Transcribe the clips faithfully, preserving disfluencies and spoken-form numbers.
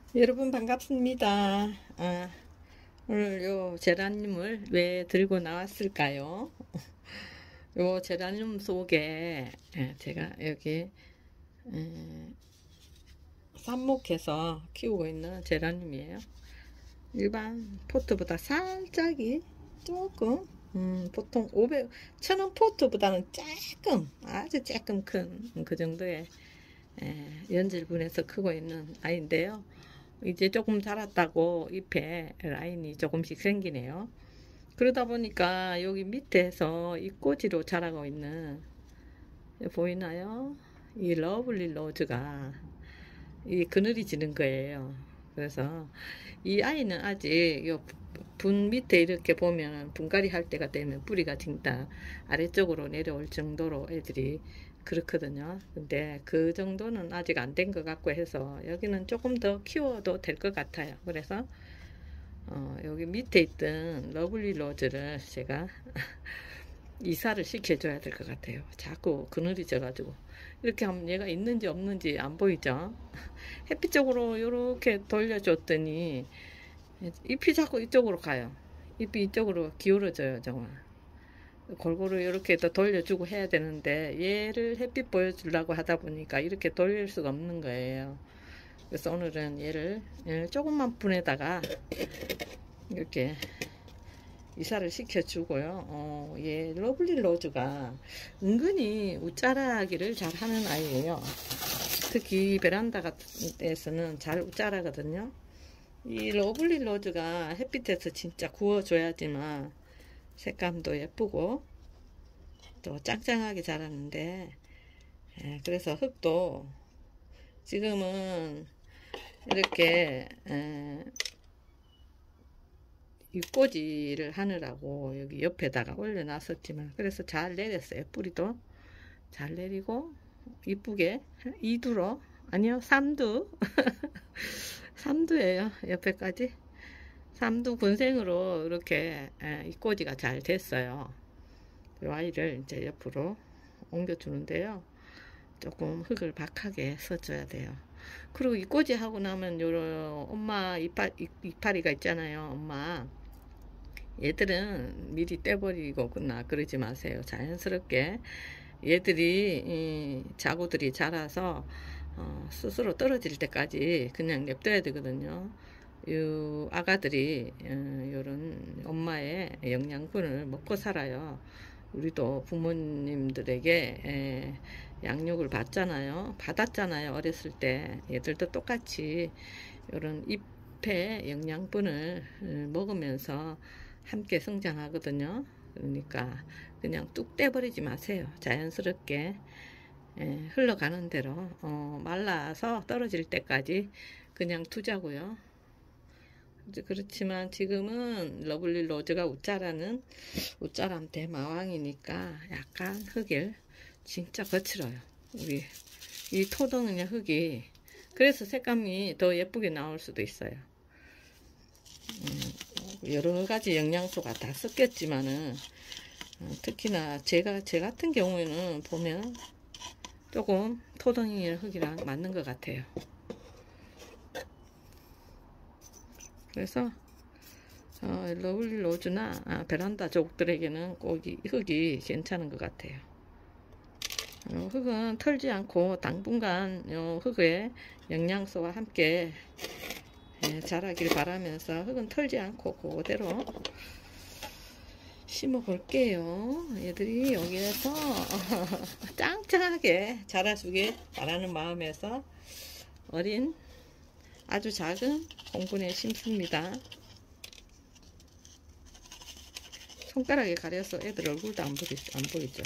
여러분 반갑습니다. 아, 오늘 요 제라늄을 왜 들고 나왔을까요? 요 제라늄 속에 예, 제가 여기 음, 삽목해서 키우고 있는 제라늄이에요. 일반 포트보다 살짝이 조금 음, 보통 오백, 천원 포트보다는 조금 아주 조금 큰 그 정도의 예, 연질분에서 크고 있는 아이인데요. 이제 조금 자랐다고 잎에 라인이 조금씩 생기네요. 그러다 보니까 여기 밑에서 잎꽂이로 자라고 있는, 보이나요? 이 러블리 로즈가 이 그늘이 지는 거예요. 그래서 이 아이는 아직 분 밑에 이렇게 보면 분갈이 할 때가 되면 뿌리가 진다 아래쪽으로 내려올 정도로 애들이 그렇거든요. 근데 그 정도는 아직 안 된 것 같고 해서 여기는 조금 더 키워도 될 것 같아요. 그래서 어, 여기 밑에 있던 러블리 로즈를 제가 이사를 시켜줘야 될 것 같아요. 자꾸 그늘이 져가지고 이렇게 하면 얘가 있는지 없는지 안 보이죠. 햇빛 쪽으로 이렇게 돌려줬더니 잎이 자꾸 이쪽으로 가요. 잎이 이쪽으로 기울어져요. 정말 골고루 이렇게 또 돌려주고 해야 되는데 얘를 햇빛 보여주려고 하다 보니까 이렇게 돌릴 수가 없는 거예요. 그래서 오늘은 얘를 조금만 분에다가 이렇게 이사를 시켜주고요. 어, 얘 러블리 로즈가 은근히 웃자라기를 잘 하는 아이예요. 특히 베란다 같은 데서는 잘 웃자라거든요. 이 러블리 로즈가 햇빛에서 진짜 구워줘야지만 색감도 예쁘고 또 짱짱하게 자라는데, 예, 그래서 흙도 지금은 이렇게 에, 잎꽂이를 하느라고 여기 옆에다가 올려놨었지만 그래서 잘 내렸어요. 뿌리도 잘 내리고 이쁘게 이두로, 아니요, 삼두 삼두예요. 옆에까지 삼두 군생으로 이렇게 잎꽂이가 잘 됐어요. 이 아이를 이제 옆으로 옮겨주는데요. 조금 흙을 박하게 써줘야 돼요. 그리고 잎꽂이 하고 나면 요런 엄마 이파, 이파리가 있잖아요. 엄마 얘들은 미리 떼버리거나 그러지 마세요. 자연스럽게 얘들이 이 자구들이 자라서 어, 스스로 떨어질 때까지 그냥 냅둬야 되거든요. 이 아가들이 어, 요런 엄마의 영양분을 먹고 살아요. 우리도 부모님들에게 에, 양육을 받잖아요. 받았잖아요. 어렸을 때 얘들도 똑같이 요런 잎의 영양분을 먹으면서 함께 성장하거든요. 그러니까 그냥 뚝 떼버리지 마세요. 자연스럽게 에, 흘러가는 대로 어, 말라서 떨어질 때까지 그냥 두자고요. 그렇지만 지금은 러블리 로즈가 웃자라는 웃자람 대마왕이니까 약간 흙을 진짜 거칠어요. 우리 이 토동의 흙이 그래서 색감이 더 예쁘게 나올 수도 있어요. 음, 여러 가지 영양소가 다 섞였지만은 어, 특히나 제가 제 같은 경우에는 보면 조금 토동이 흙이랑 맞는 것 같아요. 그래서 어, 러블리 로즈나 아, 베란다 족들에게는 꼭 이 흙이 괜찮은 것 같아요. 어, 흙은 털지 않고 당분간 어, 흙의 영양소와 함께 예, 자라길 바라면서 흙은 털지 않고 그대로 심어 볼게요. 얘들이 여기에서 짱짱하게 자라주길 바라는 마음에서 어린 아주 작은 공분에 심습니다. 손가락에 가려서 애들 얼굴도 안, 보이, 안 보이죠.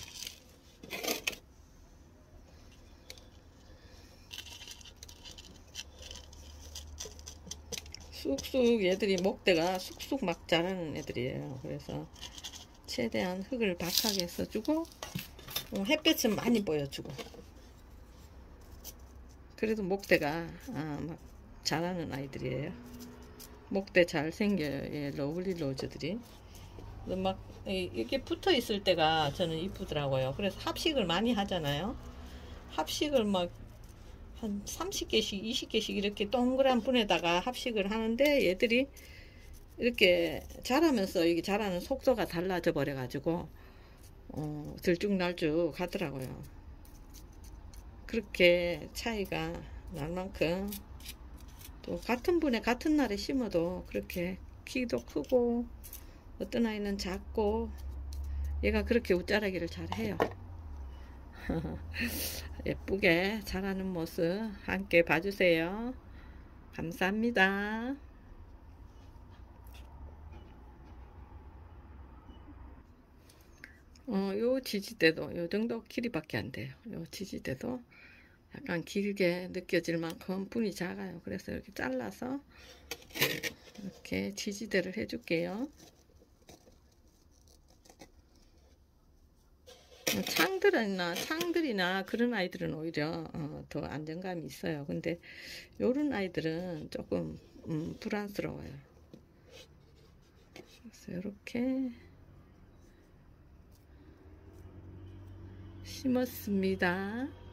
쑥쑥 얘들이 목대가 쑥쑥 막 자라는 애들이에요. 그래서 최대한 흙을 박하게 써주고 햇볕은 많이 보여주고 그래도 목대가 아, 막 자라는 아이들이에요. 목대 잘 생겨요. 예, 러블리 로즈들이 막 이렇게 붙어 있을 때가 저는 이쁘더라고요. 그래서 합식을 많이 하잖아요. 합식을 막 한 삼십 개씩 이십 개씩 이렇게 동그란 분에다가 합식을 하는데, 얘들이 이렇게 자라면서 이게 자라는 속도가 달라져 버려 가지고 어, 들쭉날쭉 하더라고요. 그렇게 차이가 날 만큼, 또 같은 분에 같은 날에 심어도 그렇게 키도 크고 어떤 아이는 작고, 얘가 그렇게 웃자라기를 잘해요. 예쁘게 자라는 모습 함께 봐주세요. 감사합니다. 어, 요 지지대도 요 정도 길이밖에 안 돼요. 요 지지대도 약간 길게 느껴질 만큼 분이 작아요. 그래서 이렇게 잘라서 이렇게 지지대를 해줄게요. 창들이나 창들이나 그런 아이들은 오히려 어, 더 안정감이 있어요. 근데 요런 아이들은 조금 음, 불안스러워요. 그래서 이렇게 심었습니다.